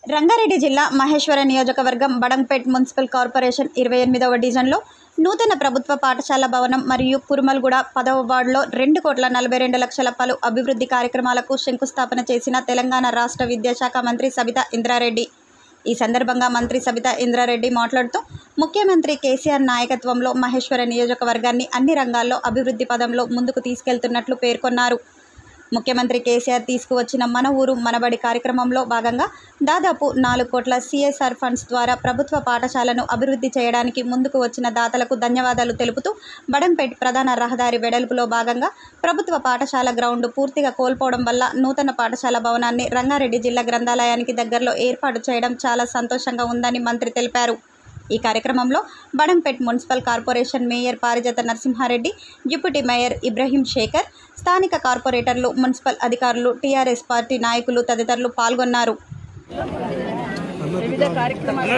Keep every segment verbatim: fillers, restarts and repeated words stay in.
రంగారెడ్డి జిల్లా మహేశ్వర నియోజకవర్గం Badangpet municipal corporation ఇరవై ఎనిమిదవ డివిజన్లో నూతన ప్రభుత్వ పాఠశాల భవనం మరియు కురుమల్గూడ పదవ వార్డులో రెండు కోట్ల నలభై రెండు లక్షల పలు అభివృద్ధి కార్యక్రమాలకు శంకుస్థాపన చేసిన తెలంగాణ రాష్ట్ర విద్యాశాఖ మంత్రి సబితా ఇంద్రారెడ్డి. ఈ సందర్భంగా మంత్రి సబితా ఇంద్రారెడ్డి మాట్లాడుతూ ముఖ్యమంత్రి కేసీఆర్ నాయకత్వంలో మహేశ్వర నియోజకవర్గాన్ని అన్ని రంగాల్లో అభివృద్ధి పదంలో ముందుకు తీసుకెళ్తున్నట్లు పేర్కొన్నారు. ముఖ్యమంత్రి కేసీఆర్ తీసుకువచ్చిన మన ఊరు మనబడి కార్యక్రమంలో భాగంగా దాదాపు నాలుగు కోట్ల సిఎస్ఆర్ ఫండ్స్ ద్వారా ప్రభుత్వ పాఠశాలను అభివృద్ధి చేయడానికి ముందుకు వచ్చిన దాతలకు ధన్యవాదాలు తెలుపుతూ బడంగ్పేట్ ప్రధాన రహదారి వెడల్పులో భాగంగా ప్రభుత్వ పాఠశాల గ్రౌండ్ పూర్తిగా కోల్పోవడం వల్ల నూతన పాఠశాల భవనాన్ని రంగారెడ్డి జిల్లా గ్రంథాలయానికి దగ్గరలో ఏర్పాటు చేయడం చాలా సంతోషంగా ఉందని మంత్రి తెలిపారు. ఈ కార్యక్రమంలో Badangpet municipal corporation mayor Parijatha Narasimha Reddy, deputy mayor Ibrahim Shekhar, స్థానిక కార్పొరేటర్లు, మున్సిపల్ అధికారులు, టీఆర్ఎస్ పార్టీ నాయకులు తదితరులు పాల్గొన్నారు. వివిధ కార్యక్రమాలు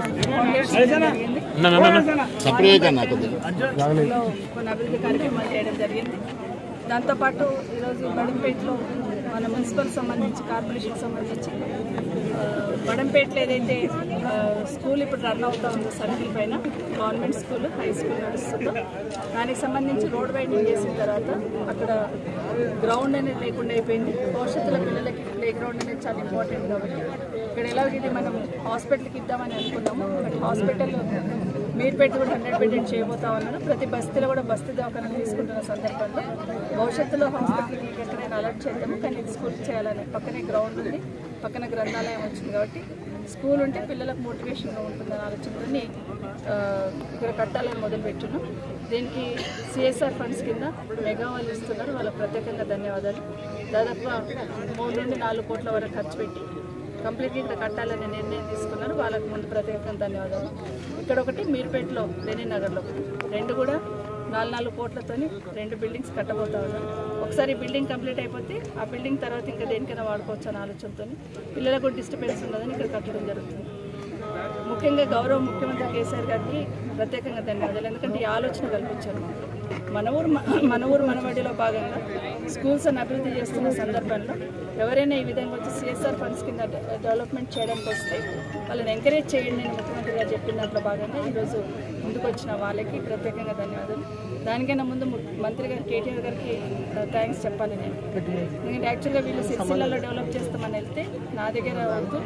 కొన్ని అభివృద్ధి కార్యక్రమాలు చేయడం జరిగింది. దాంతోపాటు ఈరోజు బడంగ్పేట్లో మన మున్సిపల్ సంబంధించి కార్పొరేషన్ సంబంధించి బడంగ్పేట్లో ఏదైతే స్కూల్ ఇప్పుడు రన్ అవుతా ఉందో సర్కిల్ పైన గవర్నమెంట్ స్కూల్ హై స్కూల్ నడుస్తుందో దానికి సంబంధించి రోడ్ వైడింగ్ చేసిన తర్వాత అక్కడ గ్రౌండ్ అనేది లేకుండా అయిపోయింది. భవిష్యత్తులో పిల్లలకి ప్లే గ్రౌండ్ అనేది చాలా ఇంపార్టెంట్ కాబట్టి ఇక్కడ ఎలాగైతే మనం హాస్పిటల్కి ఇద్దామని అనుకున్నాము, బట్ హాస్పిటల్ మీరు పెట్టి కూడా హండ్రెడ్ బెడెడ్ చేయబోతా ఉన్నాను. ప్రతి బస్తీలో కూడా బస్తీ దవాఖాన తీసుకుంటున్న సందర్భంలో భవిష్యత్తులో హాస్పిటల్కి ఎక్కడైనా అలర్ట్ చేద్దాము, కానీ స్కూల్ చేయాలని పక్కనే గ్రౌండ్ ఉంది, పక్కన గ్రంథాలయం వచ్చింది కాబట్టి స్కూల్ ఉంటే పిల్లలకు మోటివేషన్గా ఉంటుందని ఆలోచనతోని ఇక్కడ కట్టాలని మొదలుపెట్టున్నాం. దీనికి సిఎస్ఆర్ ఫండ్స్ కింద మెగా వాళ్ళు ఇస్తున్నారు, వాళ్ళకి ప్రత్యేకంగా ధన్యవాదాలు. దాదాపుగా మూడు నుండి నాలుగు కోట్ల వరకు ఖర్చు పెట్టి కంప్లీట్గా ఇక్కడ కట్టాలనే నిర్ణయం తీసుకున్నారు. వాళ్ళకు ముందు ప్రత్యేకంగా ధన్యవాదాలు. ఇక్కడ ఒకటి మీర్పేటలో లెనిన్ నగర్లో ఒకటి, రెండు కూడా నాలుగు నాలుగు కోట్లతోని రెండు బిల్డింగ్స్ కట్టబోతా ఉన్నాం. ఒకసారి బిల్డింగ్ కంప్లీట్ అయిపోతే ఆ బిల్డింగ్ తర్వాత ఇంకా దేనికైనా వాడుకోవచ్చు అనే ఆలోచనతో పిల్లలకు డిస్టర్బెన్స్ ఉన్నదని ఇక్కడ కట్టడం జరుగుతుంది. ముఖ్యంగా గౌరవ ముఖ్యమంత్రి కేసీఆర్ గారికి ప్రత్యేకంగా ధన్యవాదాలు, ఎందుకంటే ఈ ఆలోచన కల్పించారు. మన ఊరు మన ఊరు మనబడిలో భాగంగా స్కూల్స్ అని అభివృద్ధి చేస్తున్న సందర్భంలో ఎవరైనా ఈ విధంగా వచ్చి సిఎస్ఆర్ ఫండ్స్ కింద డెవలప్మెంట్ చేయడానికి వస్తే వాళ్ళని ఎంకరేజ్ చేయండి అని ముఖ్యమంత్రి గారు చెప్పిన దాంట్లో భాగంగా ఈరోజు ముందుకు వచ్చిన వాళ్ళకి ప్రత్యేకంగా ధన్యవాదాలు. దానికైనా ముందు మంత్రి గారు కేటీఆర్ గారికి థ్యాంక్స్ చెప్పాలి నేను, ఎందుకంటే యాక్చువల్గా వీళ్ళు సిరిసిల్లలో డెవలప్ చేస్తామని వెళ్తే నా దగ్గర వద్దు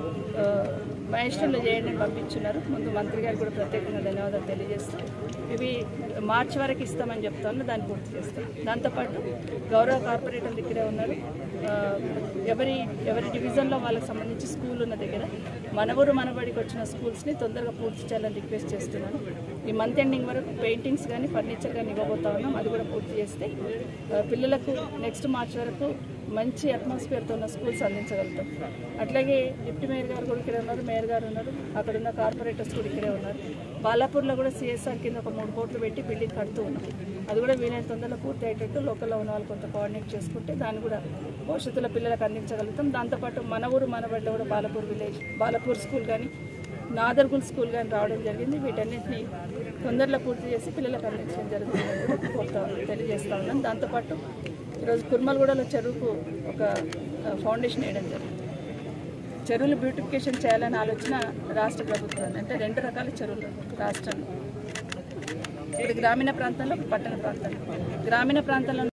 మహేశ్వరంలో చేయండి అని పంపించున్నారు. ముందు మంత్రి గారికి కూడా ప్రత్యేకంగా ధన్యవాదాలు తెలియజేస్తూ ఇవి మార్చి వరకు ఇస్తామని చెప్తాను, దాన్ని పూర్తి చేస్తాం. దాంతోపాటు గౌరవ కార్పొరేటర్లు ఇక్కడే ఉన్నారు. ఎవరి ఎవరి డివిజన్లో వాళ్ళకి సంబంధించి స్కూల్ ఉన్న దగ్గర మన ఊరు మనబడికి వచ్చిన స్కూల్స్ని తొందరగా పూర్తి చేయాలని రిక్వెస్ట్ చేస్తున్నాను. ఈ మంత్ ఎండింగ్ వరకు పెయింటింగ్స్ కానీ ఫర్నిచర్ కానీ ఇవ్వబోతా ఉన్నాం, అది కూడా పూర్తి చేస్తే పిల్లలకు నెక్స్ట్ మార్చ్ వరకు మంచి అట్మాస్ఫియర్తో ఉన్న స్కూల్స్ అందించగలుగుతాం. అట్లాగే డిప్యూటీ మేయర్ గారు కూడా ఇక్కడే ఉన్నారు, మేయర్ గారు ఉన్నారు, అక్కడ ఉన్న కార్పొరేటర్స్ కూడా ఇక్కడే ఉన్నారు. బాలాపూర్లో కూడా సిఎస్ఆర్ కింద ఒక మూడు కోట్లు పెట్టి బిల్డింగ్ కడుతూ ఉన్నాం, అది కూడా వీలైన తొందరలో పూర్తి అయ్యేటట్టు లోకల్లో ఉన్న వాళ్ళు కొంత కోఆర్డినేట్ చేసుకుంటే దాన్ని కూడా భవిష్యత్తులో పిల్లలకు అందించగలుగుతాం. దాంతోపాటు మన ఊరు మనబడిలో కూడా బాలాపూర్ విలేజ్ బాలాపూర్ స్కూల్ కానీ నాదర్గుల్ స్కూల్ కానీ రావడం జరిగింది. వీటన్నిటిని తొందరలో పూర్తి చేసి పిల్లలకు అందించడం జరుగుతుందని కోరుతా తెలియజేస్తా ఉన్నాను. దాంతోపాటు ఈరోజు కుర్మల్గూడలో చెరువుకు ఒక ఫౌండేషన్ వేయడం జరిగింది. చెరువులు బ్యూటిఫికేషన్ చేయాలనే ఆలోచన రాష్ట్ర ప్రభుత్వం, అంటే రెండు రకాల చెరువులు రాష్ట్రంలో, ఇక్కడ గ్రామీణ ప్రాంతంలో పట్టణ ప్రాంతంలో. గ్రామీణ ప్రాంతంలో